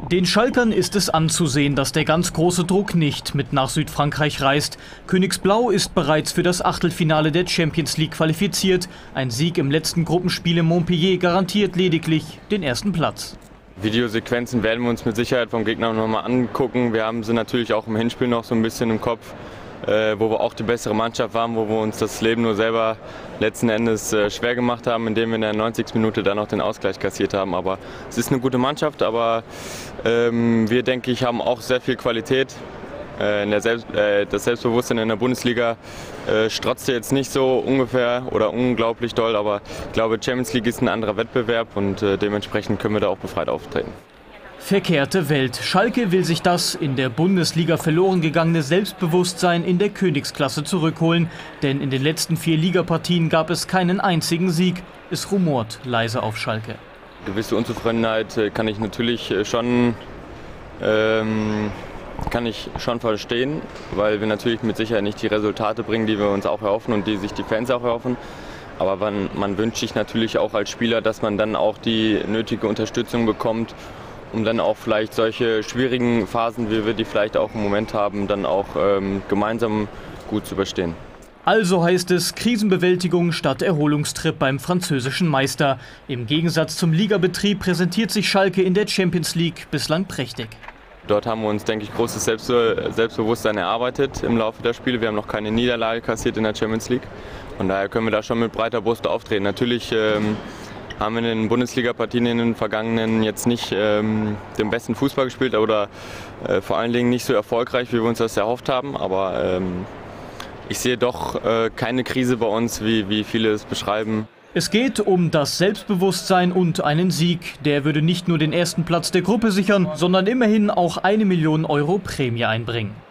Den Schalkern ist es anzusehen, dass der ganz große Druck nicht mit nach Südfrankreich reist. Königsblau ist bereits für das Achtelfinale der Champions League qualifiziert. Ein Sieg im letzten Gruppenspiel in Montpellier garantiert lediglich den ersten Platz. Videosequenzen werden wir uns mit Sicherheit vom Gegner nochmal angucken. Wir haben sie natürlich auch im Hinspiel noch so ein bisschen im Kopf, wo wir auch die bessere Mannschaft waren, wo wir uns das Leben nur selber letzten Endes schwer gemacht haben, indem wir in der 90. Minute dann noch den Ausgleich kassiert haben. Aber es ist eine gute Mannschaft, aber wir, denke ich, haben auch sehr viel Qualität. Das Selbstbewusstsein in der Bundesliga strotzte jetzt nicht so ungefähr oder unglaublich doll, aber ich glaube, Champions League ist ein anderer Wettbewerb und dementsprechend können wir da auch befreit auftreten. Verkehrte Welt. Schalke will sich das in der Bundesliga verloren gegangene Selbstbewusstsein in der Königsklasse zurückholen. Denn in den letzten 4 Ligapartien gab es keinen einzigen Sieg. Es rumort leise auf Schalke. Gewisse Unzufriedenheit kann ich natürlich schon verstehen, weil wir natürlich mit Sicherheit nicht die Resultate bringen, die wir uns auch erhoffen und die sich die Fans auch erhoffen. Aber man wünscht sich natürlich auch als Spieler, dass man dann auch die nötige Unterstützung bekommt, um dann auch vielleicht solche schwierigen Phasen, wie wir die vielleicht auch im Moment haben, dann auch gemeinsam gut zu überstehen. Also heißt es Krisenbewältigung statt Erholungstrip beim französischen Meister. Im Gegensatz zum Ligabetrieb präsentiert sich Schalke in der Champions League bislang prächtig. Dort haben wir uns, denke ich, großes Selbstbewusstsein erarbeitet im Laufe der Spiele. Wir haben noch keine Niederlage kassiert in der Champions League. Von daher können wir da schon mit breiter Brust auftreten. Natürlich haben wir in den Bundesliga-Partien in den vergangenen jetzt nicht den besten Fußball gespielt oder vor allen Dingen nicht so erfolgreich, wie wir uns das erhofft haben. Aber ich sehe doch keine Krise bei uns, wie viele es beschreiben. Es geht um das Selbstbewusstsein und einen Sieg. Der würde nicht nur den ersten Platz der Gruppe sichern, sondern immerhin auch 1 Million Euro Prämie einbringen.